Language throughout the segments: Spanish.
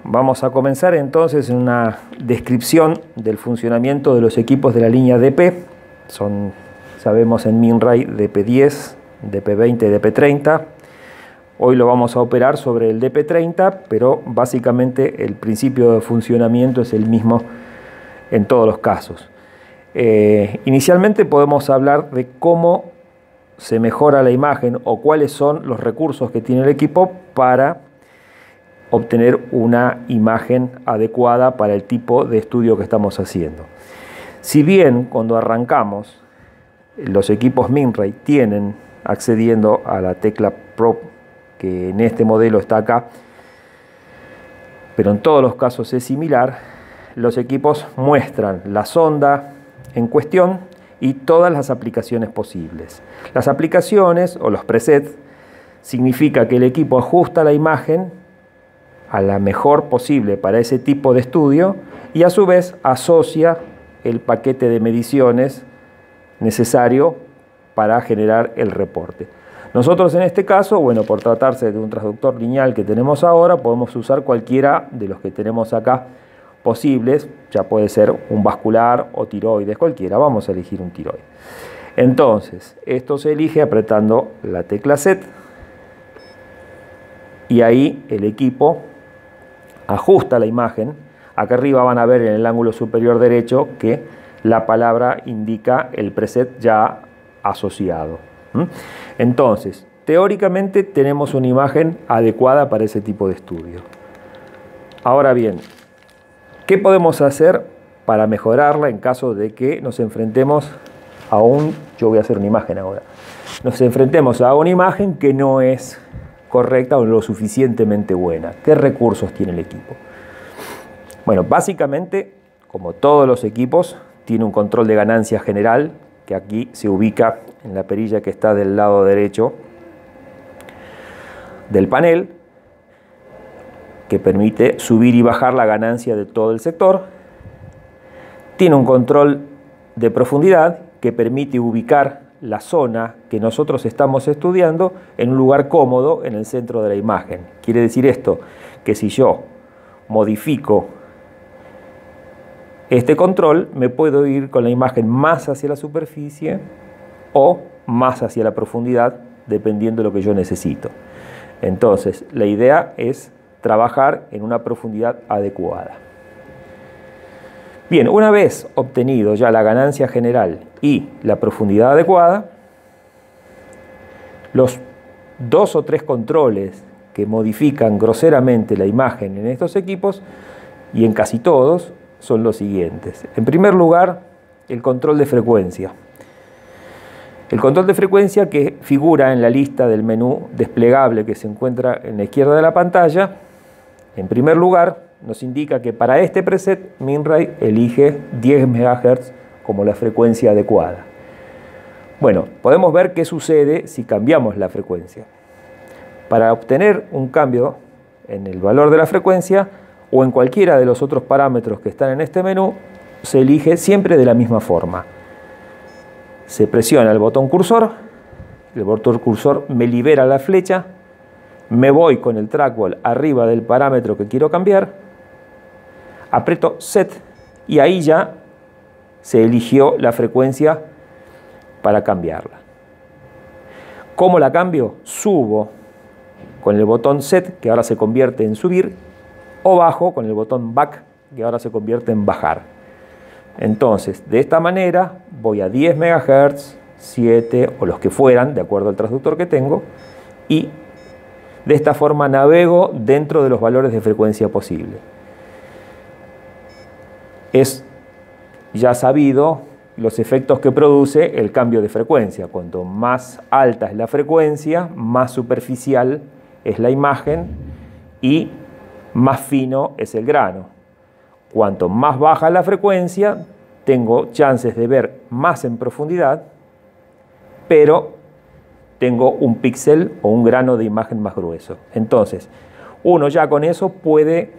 vamos a comenzar entonces en una descripción del funcionamiento de los equipos de la línea DP. Son, sabemos, en MinRay DP10, DP20 y DP30. Hoy lo vamos a operar sobre el DP30, pero básicamente el principio de funcionamiento es el mismo en todos los casos. Inicialmente podemos hablar de cómo se mejora la imagen o cuáles son los recursos que tiene el equipo para obtener una imagen adecuada para el tipo de estudio que estamos haciendo. Si bien cuando arrancamos los equipos MinRay tienen, accediendo a la tecla Pro, que en este modelo está acá, pero en todos los casos es similar, los equipos muestran la sonda en cuestión y todas las aplicaciones posibles. Las aplicaciones o los presets significa que el equipo ajusta la imagen a la mejor posible para ese tipo de estudio y a su vez asocia el paquete de mediciones necesario para generar el reporte. Nosotros en este caso, bueno, por tratarse de un transductor lineal que tenemos ahora, podemos usar cualquiera de los que tenemos acá posibles. Ya puede ser un vascular o tiroides, cualquiera. Vamos a elegir un tiroides. Entonces, esto se elige apretando la tecla Set y ahí el equipo ajusta la imagen. Acá arriba van a ver en el ángulo superior derecho que la palabra indica el preset ya asociado. Entonces, teóricamente tenemos una imagen adecuada para ese tipo de estudio. Ahora bien, ¿qué podemos hacer para mejorarla en caso de que nos enfrentemos a yo voy a hacer una imagen ahora, nos enfrentemos a una imagen que no es correcta o lo suficientemente buena? ¿Qué recursos tiene el equipo? Bueno, básicamente, como todos los equipos, tiene un control de ganancia general, que aquí se ubica en la perilla que está del lado derecho del panel, que permite subir y bajar la ganancia de todo el sector. Tiene un control de profundidad que permite ubicar la zona que nosotros estamos estudiando en un lugar cómodo en el centro de la imagen. Quiere decir esto, que si yo modifico este control, me puedo ir con la imagen más hacia la superficie o más hacia la profundidad, dependiendo de lo que yo necesito. Entonces, la idea es trabajar en una profundidad adecuada. Bien, una vez obtenido ya la ganancia general y la profundidad adecuada, los 2 o 3 controles que modifican groseramente la imagen en estos equipos, y en casi todos, son los siguientes. En primer lugar, el control de frecuencia. El control de frecuencia, que figura en la lista del menú desplegable que se encuentra en la izquierda de la pantalla, en primer lugar nos indica que para este preset MinRay elige 10 MHz como la frecuencia adecuada. Bueno, podemos ver qué sucede si cambiamos la frecuencia. Para obtener un cambio en el valor de la frecuencia o en cualquiera de los otros parámetros que están en este menú, se elige siempre de la misma forma. Se presiona el botón cursor me libera la flecha, me voy con el trackball arriba del parámetro que quiero cambiar, aprieto Set y ahí ya se eligió la frecuencia para cambiarla. ¿Cómo la cambio? Subo con el botón Set, que ahora se convierte en subir, o bajo con el botón Back, que ahora se convierte en bajar. Entonces, de esta manera voy a 10 MHz, 7 o los que fueran, de acuerdo al transductor que tengo, y de esta forma navego dentro de los valores de frecuencia posible. Es ya sabido los efectos que produce el cambio de frecuencia. Cuanto más alta es la frecuencia, más superficial es la imagen y más fino es el grano. Cuanto más baja la frecuencia, tengo chances de ver más en profundidad, pero tengo un píxel o un grano de imagen más grueso. Entonces, uno ya con eso puede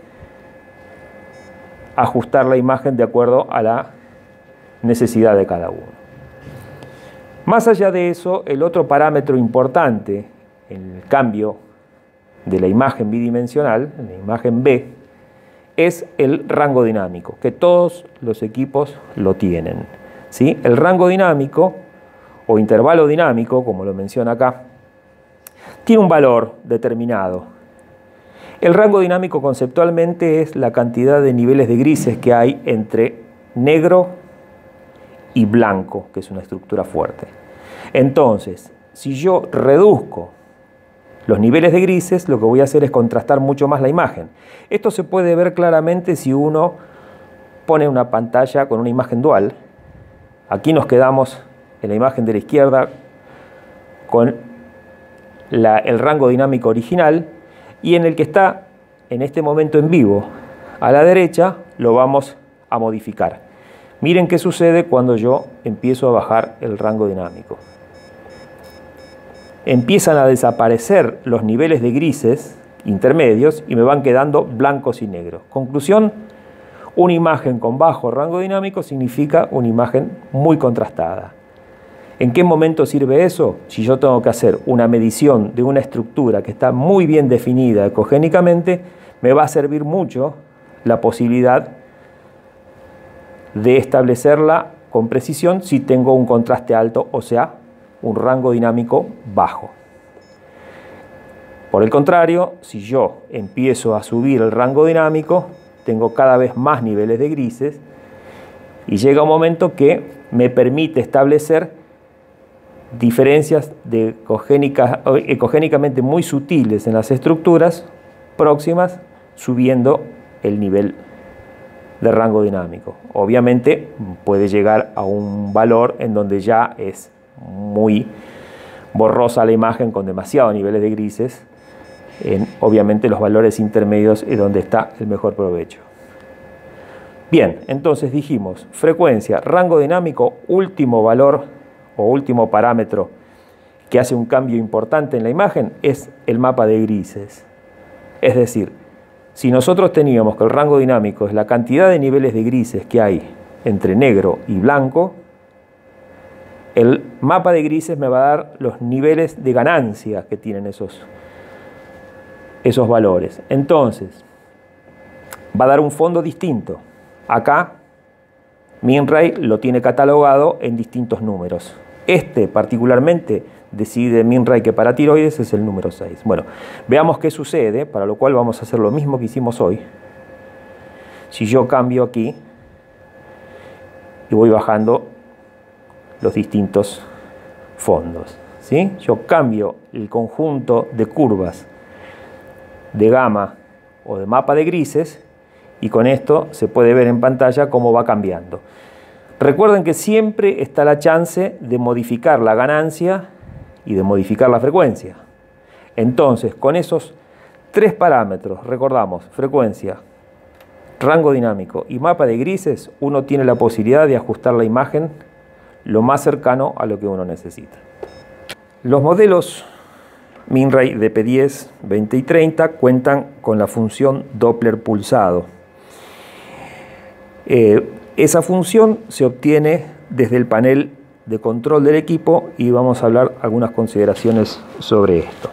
ajustar la imagen de acuerdo a la necesidad de cada uno. Más allá de eso, el otro parámetro importante en el cambio de la imagen bidimensional, en la imagen B, es el rango dinámico, que todos los equipos lo tienen, ¿sí? El rango dinámico o intervalo dinámico, como lo menciona acá, tiene un valor determinado. El rango dinámico conceptualmente es la cantidad de niveles de grises que hay entre negro y blanco, que es una estructura fuerte. Entonces, si yo reduzco los niveles de grises, lo que voy a hacer es contrastar mucho más la imagen. Esto se puede ver claramente si uno pone una pantalla con una imagen dual. Aquí nos quedamos en la imagen de la izquierda con el rango dinámico original, y en el que está en este momento en vivo a la derecha lo vamos a modificar. Miren qué sucede cuando yo empiezo a bajar el rango dinámico. Empiezan a desaparecer los niveles de grises intermedios y me van quedando blancos y negros. Conclusión: una imagen con bajo rango dinámico significa una imagen muy contrastada. ¿En qué momento sirve eso? Si yo tengo que hacer una medición de una estructura que está muy bien definida ecogénicamente, me va a servir mucho la posibilidad de establecerla con precisión si tengo un contraste alto, o sea, un rango dinámico bajo. Por el contrario, si yo empiezo a subir el rango dinámico, tengo cada vez más niveles de grises y llega un momento que me permite establecer diferencias ecogénicamente muy sutiles en las estructuras próximas, subiendo el nivel de rango dinámico. Obviamente puede llegar a un valor en donde ya es muy borrosa la imagen con demasiados niveles de grises. Obviamente los valores intermedios es donde está el mejor provecho. Bien, entonces dijimos frecuencia, rango dinámico, último valor o último parámetro que hace un cambio importante en la imagen es el mapa de grises. Es decir, si nosotros teníamos que el rango dinámico es la cantidad de niveles de grises que hay entre negro y blanco, el mapa de grises me va a dar los niveles de ganancia que tienen esos valores. Entonces, va a dar un fondo distinto. Acá, MinRay lo tiene catalogado en distintos números. Este particularmente decide MinRay que para tiroides es el número 6. Bueno, veamos qué sucede, para lo cual vamos a hacer lo mismo que hicimos hoy. Si yo cambio aquí y voy bajando los distintos fondos, ¿sí? Yo cambio el conjunto de curvas de gama o de mapa de grises y con esto se puede ver en pantalla cómo va cambiando. Recuerden que siempre está la chance de modificar la ganancia y de modificar la frecuencia. Entonces, con esos tres parámetros, recordamos, frecuencia, rango dinámico y mapa de grises, uno tiene la posibilidad de ajustar la imagen lo más cercano a lo que uno necesita. Los modelos MinRay DP10, 20 y 30 cuentan con la función Doppler pulsado. Esa función se obtiene desde el panel de control del equipo y vamos a hablar algunas consideraciones sobre esto.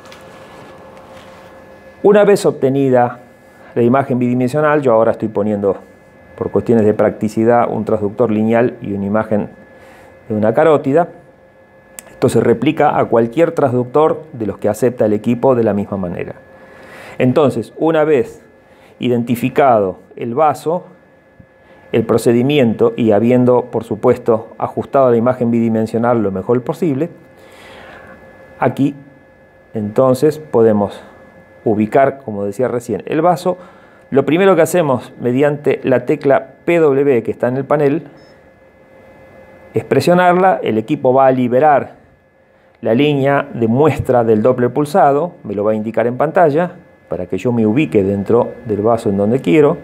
Una vez obtenida la imagen bidimensional, yo ahora estoy poniendo, por cuestiones de practicidad, un transductor lineal y una imagen de una carótida. Esto se replica a cualquier transductor de los que acepta el equipo de la misma manera. Entonces, una vez identificado el vaso, el procedimiento y habiendo, por supuesto, ajustado la imagen bidimensional lo mejor posible, aquí entonces podemos ubicar, como decía recién, el vaso. Lo primero que hacemos mediante la tecla PW que está en el panel es presionarla. El equipo va a liberar la línea de muestra del Doppler pulsado, me lo va a indicar en pantalla para que yo me ubique dentro del vaso en donde quiero.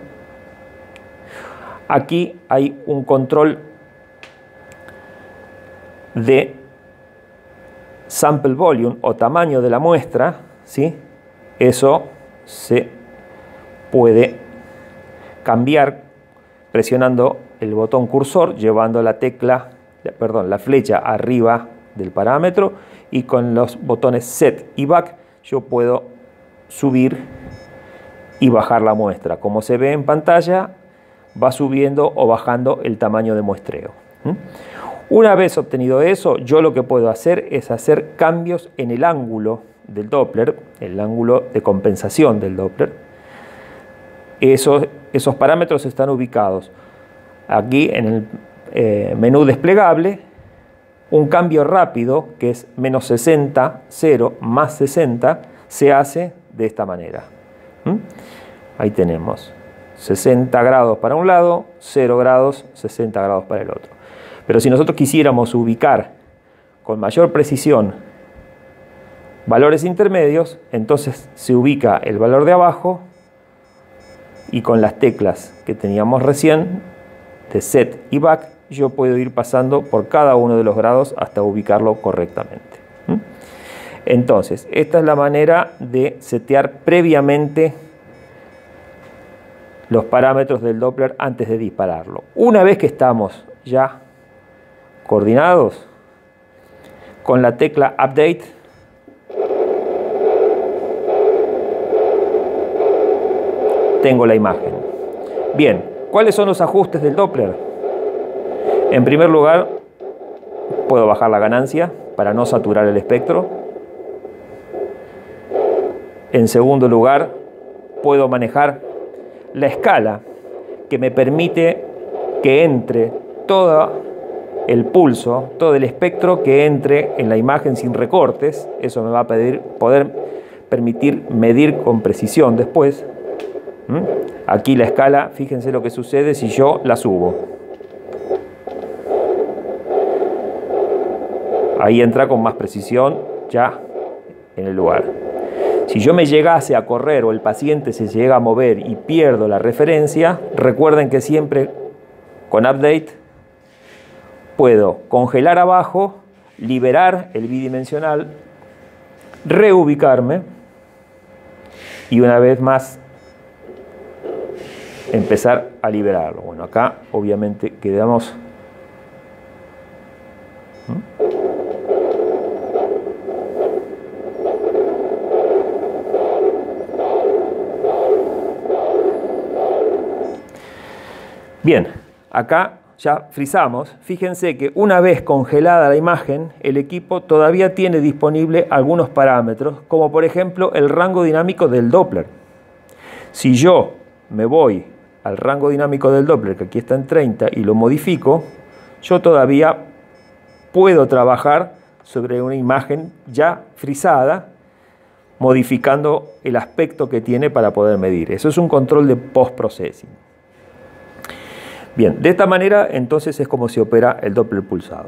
Aquí hay un control de sample volume o tamaño de la muestra, ¿sí? Eso se puede cambiar presionando el botón cursor, llevando la flecha arriba del parámetro, y con los botones Set y Back yo puedo subir y bajar la muestra. Como se ve en pantalla, va subiendo o bajando el tamaño de muestreo. Una vez obtenido eso, yo lo que puedo hacer es hacer cambios en el ángulo del Doppler, el ángulo de compensación del Doppler. Esos parámetros están ubicados aquí en el menú desplegable. Un cambio rápido, que es menos 60, 0, más 60, se hace de esta manera. Ahí tenemos 60 grados para un lado, 0 grados, 60 grados para el otro. Pero si nosotros quisiéramos ubicar con mayor precisión valores intermedios, entonces se ubica el valor de abajo y con las teclas que teníamos recién de Set y Back, yo puedo ir pasando por cada uno de los grados hasta ubicarlo correctamente. Entonces, esta es la manera de setear previamente los parámetros del Doppler antes de dispararlo. Una vez que estamos ya coordinados, con la tecla Update tengo la imagen. Bien, ¿cuáles son los ajustes del Doppler? En primer lugar, puedo bajar la ganancia para no saturar el espectro. En segundo lugar, puedo manejar la escala que me permite que entre todo el pulso, todo el espectro que entre en la imagen sin recortes. Eso me va a poder permitir medir con precisión después. Aquí la escala, fíjense lo que sucede si yo la subo. Ahí entra con más precisión ya en el lugar. Si yo me llegase a correr o el paciente se llega a mover y pierdo la referencia, recuerden que siempre con Update puedo congelar abajo, liberar el bidimensional, reubicarme y una vez más empezar a liberarlo. Bueno, acá obviamente quedamos. Bien, acá ya frizamos. Fíjense que una vez congelada la imagen, el equipo todavía tiene disponible algunos parámetros, como por ejemplo el rango dinámico del Doppler. Si yo me voy al rango dinámico del Doppler, que aquí está en 30, y lo modifico, yo todavía puedo trabajar sobre una imagen ya frizada, modificando el aspecto que tiene para poder medir. Eso es un control de post-processing. Bien, de esta manera entonces es como se opera el Doppler pulsado.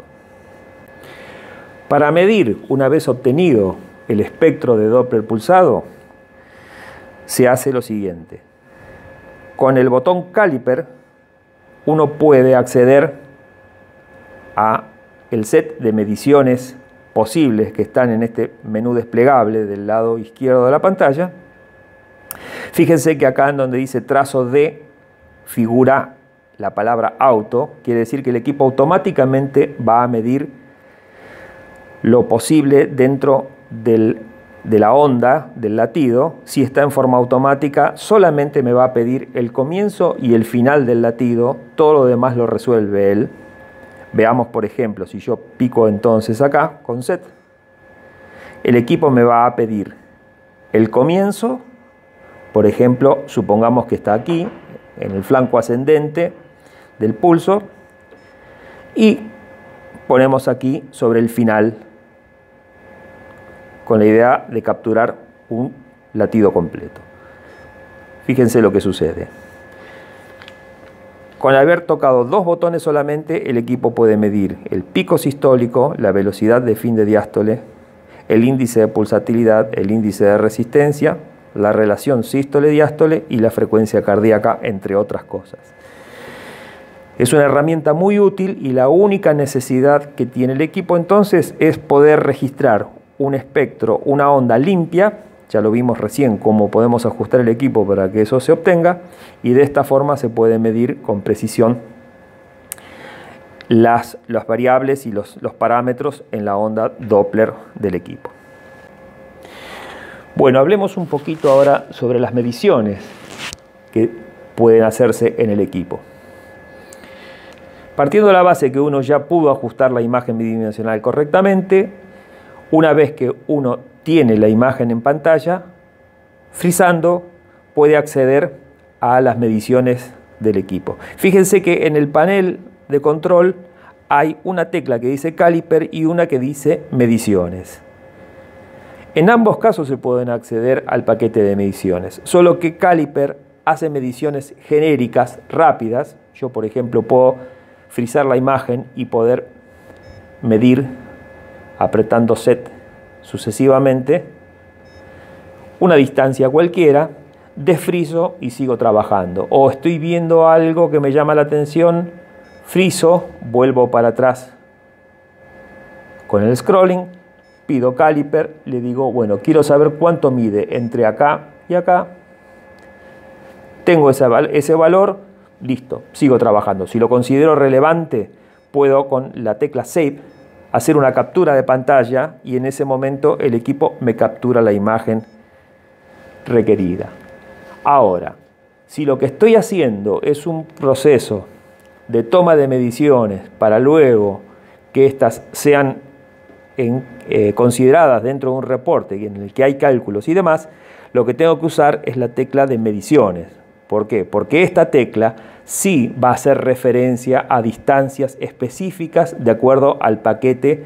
Para medir, una vez obtenido el espectro de Doppler pulsado, se hace lo siguiente. Con el botón Caliper uno puede acceder a el set de mediciones posibles que están en este menú desplegable del lado izquierdo de la pantalla. Fíjense que acá en donde dice trazo de figura la palabra auto, quiere decir que el equipo automáticamente va a medir lo posible dentro de la onda del latido. Si está en forma automática, solamente me va a pedir el comienzo y el final del latido, todo lo demás lo resuelve él. Veamos, por ejemplo, si yo pico entonces acá con set, el equipo me va a pedir el comienzo, por ejemplo, supongamos que está aquí, en el flanco ascendente del pulso, y ponemos aquí sobre el final con la idea de capturar un latido completo. Fíjense lo que sucede. Con haber tocado dos botones solamente, el equipo puede medir el pico sistólico, la velocidad de fin de diástole, el índice de pulsatilidad, el índice de resistencia, la relación sístole-diástole y la frecuencia cardíaca, entre otras cosas. Es una herramienta muy útil y la única necesidad que tiene el equipo entonces es poder registrar un espectro, una onda limpia. Ya lo vimos recién cómo podemos ajustar el equipo para que eso se obtenga, y de esta forma se puede medir con precisión las variables y los parámetros en la onda Doppler del equipo. Bueno, hablemos un poquito ahora sobre las mediciones que pueden hacerse en el equipo. Partiendo de la base que uno ya pudo ajustar la imagen bidimensional correctamente, una vez que uno tiene la imagen en pantalla, frizando puede acceder a las mediciones del equipo. Fíjense que en el panel de control hay una tecla que dice caliper y una que dice mediciones. En ambos casos se pueden acceder al paquete de mediciones, solo que caliper hace mediciones genéricas, rápidas. Yo, por ejemplo, puedo frizar la imagen y poder medir apretando set sucesivamente una distancia cualquiera, desfrizo y sigo trabajando. O estoy viendo algo que me llama la atención, frizo, vuelvo para atrás con el scrolling, pido caliper, le digo, bueno, quiero saber cuánto mide entre acá y acá. Tengo ese valor, listo, sigo trabajando. Si lo considero relevante, puedo con la tecla Save hacer una captura de pantalla y en ese momento el equipo me captura la imagen requerida. Ahora, si lo que estoy haciendo es un proceso de toma de mediciones para luego que éstas sean consideradas dentro de un reporte en el que hay cálculos y demás, lo que tengo que usar es la tecla de mediciones. ¿Por qué? Porque esta tecla sí va a hacer referencia a distancias específicas de acuerdo al paquete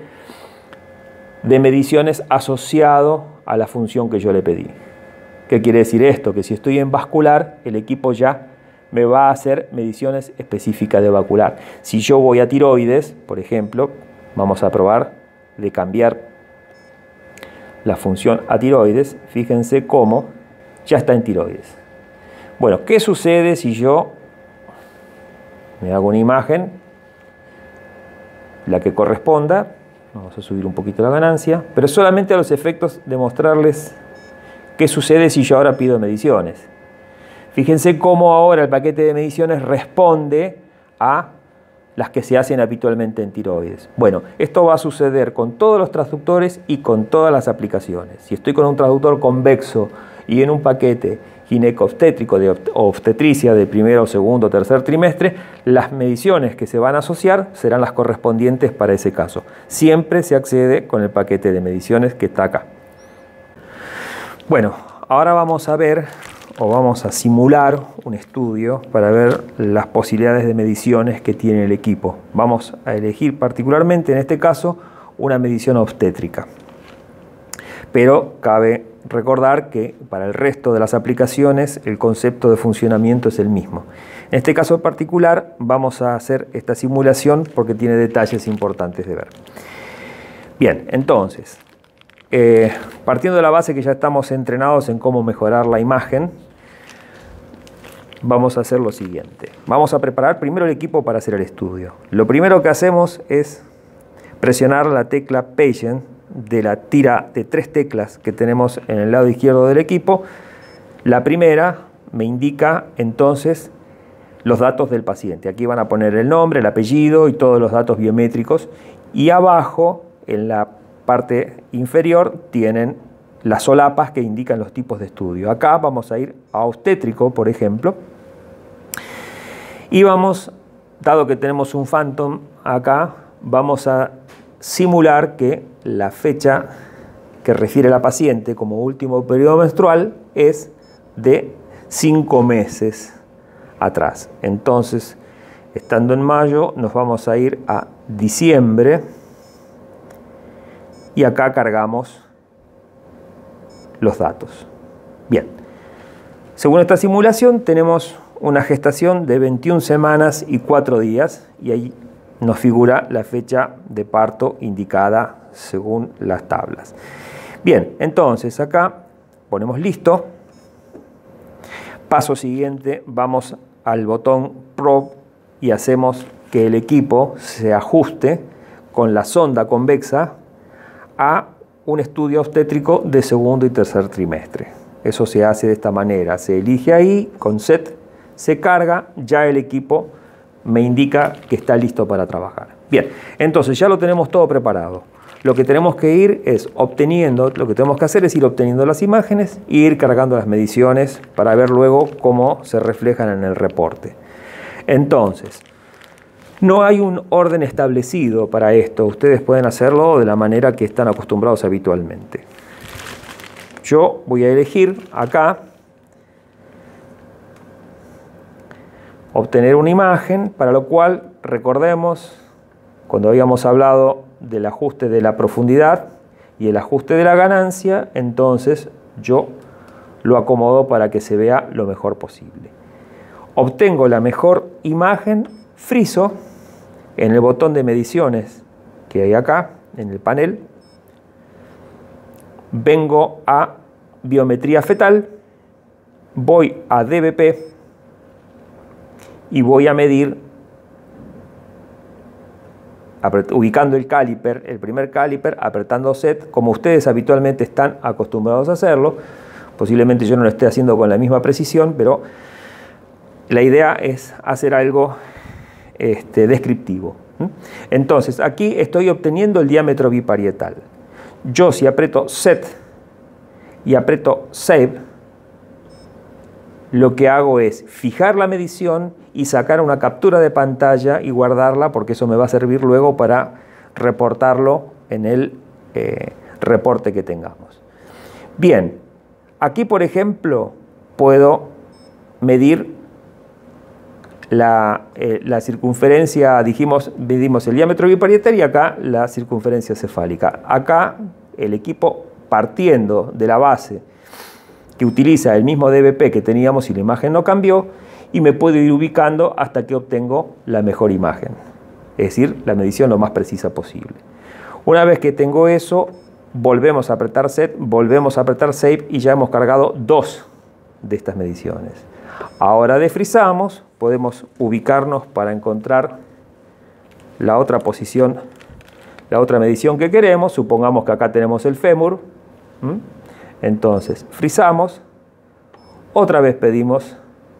de mediciones asociado a la función que yo le pedí. ¿Qué quiere decir esto? Que si estoy en vascular, el equipo ya me va a hacer mediciones específicas de vascular. Si yo voy a tiroides, por ejemplo, vamos a probar de cambiar la función a tiroides. Fíjense cómo ya está en tiroides. Bueno, ¿qué sucede si yo me hago una imagen, la que corresponda? Vamos a subir un poquito la ganancia, pero solamente a los efectos de mostrarles qué sucede si yo ahora pido mediciones. Fíjense cómo ahora el paquete de mediciones responde a las que se hacen habitualmente en tiroides. Bueno, esto va a suceder con todos los transductores y con todas las aplicaciones. Si estoy con un transductor convexo y en un paquete gineco-obstétrico de obstetricia de primero, segundo, tercer trimestre, las mediciones que se van a asociar serán las correspondientes para ese caso. Siempre se accede con el paquete de mediciones que está acá. Bueno, ahora vamos a ver o vamos a simular un estudio para ver las posibilidades de mediciones que tiene el equipo. Vamos a elegir particularmente en este caso una medición obstétrica. Pero cabe recordar que para el resto de las aplicaciones el concepto de funcionamiento es el mismo. En este caso en particular vamos a hacer esta simulación porque tiene detalles importantes de ver. Bien, entonces, partiendo de la base que ya estamos entrenados en cómo mejorar la imagen, vamos a hacer lo siguiente. Vamos a preparar primero el equipo para hacer el estudio. Lo primero que hacemos es presionar la tecla Patient de la tira de 3 teclas que tenemos en el lado izquierdo del equipo. La primera me indica entonces los datos del paciente. Aquí van a poner el nombre, el apellido y todos los datos biométricos. Y abajo, en la parte inferior, tienen las solapas que indican los tipos de estudio. Acá vamos a ir a obstétrico, por ejemplo. Y vamos, dado que tenemos un Phantom acá, vamos a simular que la fecha que refiere la paciente como último periodo menstrual es de 5 meses atrás. Entonces, estando en mayo, nos vamos a ir a diciembre y acá cargamos los datos. Bien, según esta simulación tenemos una gestación de 21 semanas y 4 días y ahí nos figura la fecha de parto indicada según las tablas. Bien, entonces acá ponemos listo. Paso siguiente, vamos al botón Probe y hacemos que el equipo se ajuste con la sonda convexa a un estudio obstétrico de segundo y tercer trimestre. Eso se hace de esta manera. Se elige ahí, con set, se carga, ya el equipo me indica que está listo para trabajar. Bien, entonces ya lo tenemos todo preparado. lo que tenemos que ir es obteniendo, lo que tenemos que hacer es ir obteniendo las imágenes e ir cargando las mediciones para ver luego cómo se reflejan en el reporte. Entonces, no hay un orden establecido para esto. Ustedes pueden hacerlo de la manera que están acostumbrados habitualmente. Yo voy a elegir acá obtener una imagen, para lo cual recordemos cuando habíamos hablado del ajuste de la profundidad y el ajuste de la ganancia, entonces yo lo acomodo para que se vea lo mejor posible. Obtengo la mejor imagen, friso en el botón de mediciones que hay acá en el panel, vengo a biometría fetal, voy a DBP y voy a medir, ubicando el caliper, el primer caliper, apretando set, como ustedes habitualmente están acostumbrados a hacerlo. Posiblemente yo no lo esté haciendo con la misma precisión, pero la idea es hacer algo descriptivo. Entonces, aquí estoy obteniendo el diámetro biparietal. Yo, si aprieto Set y aprieto Save, lo que hago es fijar la medición y sacar una captura de pantalla y guardarla, porque eso me va a servir luego para reportarlo en el reporte que tengamos. Bien, aquí por ejemplo puedo medir la circunferencia, medimos el diámetro biparietal y acá la circunferencia cefálica. Acá el equipo, partiendo de la base que utiliza el mismo DBP que teníamos y la imagen no cambió, y me puedo ir ubicando hasta que obtengo la mejor imagen, es decir, la medición lo más precisa posible. Una vez que tengo eso, volvemos a apretar Set, volvemos a apretar Save y ya hemos cargado 2 de estas mediciones. Ahora defrisamos, podemos ubicarnos para encontrar la otra posición, la otra medición que queremos. Supongamos que acá tenemos el fémur. Entonces, frizamos, otra vez pedimos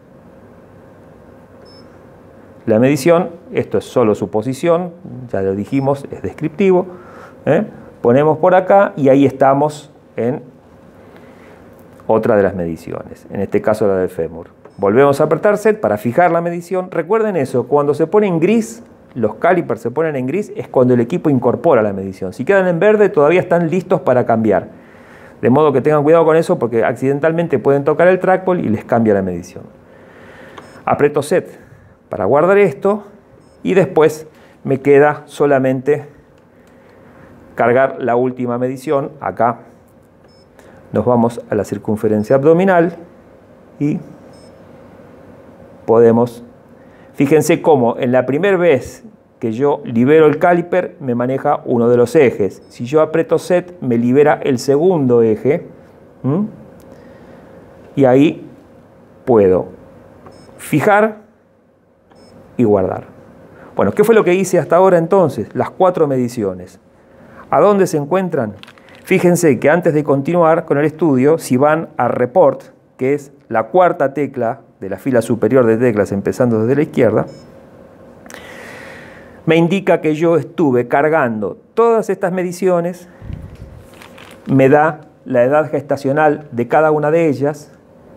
la medición. Esto es solo su posición, ya lo dijimos, es descriptivo. Ponemos por acá y ahí estamos en otra de las mediciones, en este caso la del fémur. Volvemos a apretar Set para fijar la medición. Recuerden eso, cuando se pone en gris, los calipers se ponen en gris, es cuando el equipo incorpora la medición. Si quedan en verde, todavía están listos para cambiar. De modo que tengan cuidado con eso, porque accidentalmente pueden tocar el trackball y les cambia la medición. Aprieto Set para guardar esto y después me queda solamente cargar la última medición. Acá nos vamos a la circunferencia abdominal y podemos, fíjense cómo en la primera vez que yo libero el caliper me maneja uno de los ejes. Si yo aprieto Set me libera el segundo eje y ahí puedo fijar y guardar. Bueno, ¿qué fue lo que hice hasta ahora entonces? Las 4 mediciones. ¿A dónde se encuentran? Fíjense que antes de continuar con el estudio, si van a Report, que es la cuarta tecla de la fila superior de teclas empezando desde la izquierda, me indica que yo estuve cargando todas estas mediciones, me da la edad gestacional de cada una de ellas,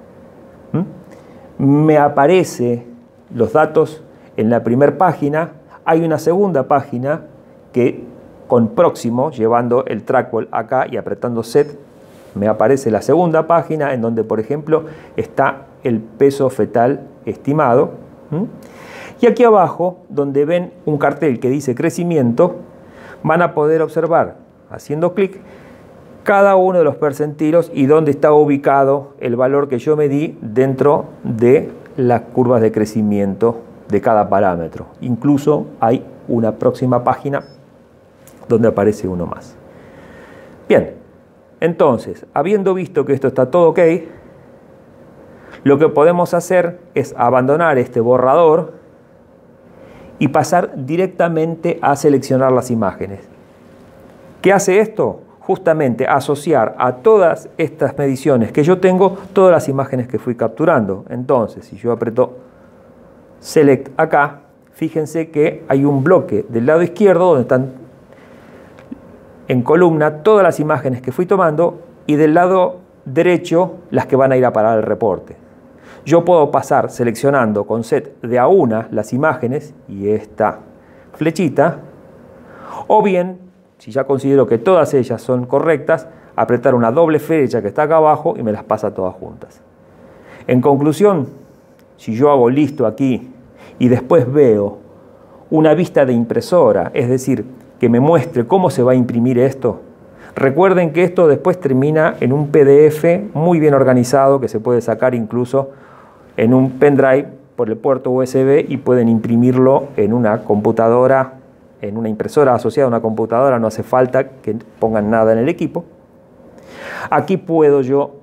me aparece los datos en la primera página, hay una segunda página que con próximo, llevando el trackball acá y apretando Set, me aparece la segunda página en donde, por ejemplo, está el peso fetal estimado. Y aquí abajo, donde ven un cartel que dice crecimiento, van a poder observar, haciendo clic, cada uno de los percentilos y dónde está ubicado el valor que yo medí dentro de las curvas de crecimiento de cada parámetro. Incluso hay una próxima página donde aparece uno más. Bien, entonces, habiendo visto que esto está todo ok, lo que podemos hacer es abandonar este borrador y pasar directamente a seleccionar las imágenes. ¿Qué hace esto? Justamente asociar a todas estas mediciones que yo tengo, todas las imágenes que fui capturando. Entonces, si yo aprieto Select acá, fíjense que hay un bloque del lado izquierdo donde están en columna todas las imágenes que fui tomando y del lado derecho las que van a ir a parar al reporte. Yo puedo pasar seleccionando con set de a una las imágenes y esta flechita, o bien, si ya considero que todas ellas son correctas, apretar una doble flecha que está acá abajo y me las pasa todas juntas. En conclusión, si yo hago listo aquí y después veo una vista de impresora, es decir, que me muestre cómo se va a imprimir esto, recuerden que esto después termina en un PDF muy bien organizado que se puede sacar incluso en un pendrive por el puerto USB y pueden imprimirlo en una computadora, en una impresora asociada a una computadora, no hace falta que pongan nada en el equipo. Aquí puedo yo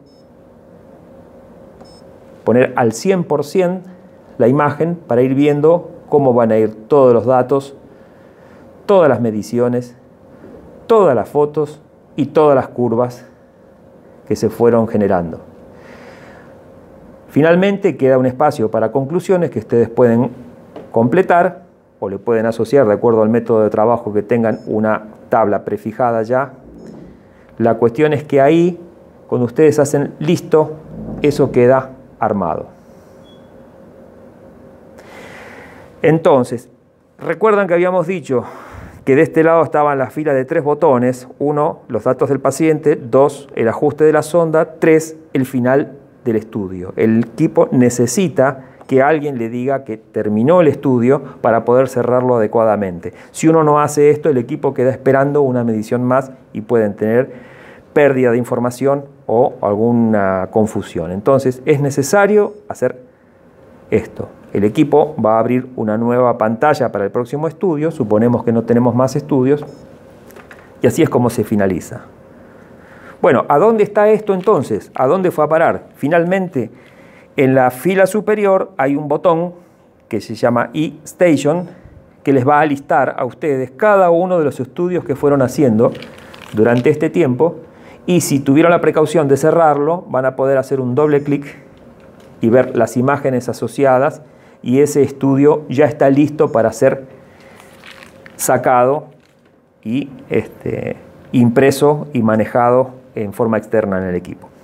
poner al 100% la imagen para ir viendo cómo van a ir todos los datos, todas las mediciones, todas las fotos y todas las curvas que se fueron generando. Finalmente queda un espacio para conclusiones que ustedes pueden completar o le pueden asociar de acuerdo al método de trabajo que tengan una tabla prefijada ya. La cuestión es que ahí, cuando ustedes hacen listo, eso queda armado. Entonces, recuerdan que habíamos dicho que de este lado estaban las filas de 3 botones: 1, los datos del paciente; 2, el ajuste de la sonda; 3, el final del estudio. El equipo necesita que alguien le diga que terminó el estudio para poder cerrarlo adecuadamente. Si uno no hace esto, el equipo queda esperando una medición más y pueden tener pérdida de información o alguna confusión. Entonces es necesario hacer esto. El equipo va a abrir una nueva pantalla para el próximo estudio, suponemos que no tenemos más estudios, y así es como se finaliza. Bueno, ¿a dónde está esto entonces? ¿A dónde fue a parar? Finalmente, en la fila superior hay un botón que se llama eStation, que les va a listar a ustedes cada uno de los estudios que fueron haciendo durante este tiempo, y si tuvieron la precaución de cerrarlo, van a poder hacer un doble clic y ver las imágenes asociadas, y ese estudio ya está listo para ser sacado y impreso y manejado en forma externa en el equipo.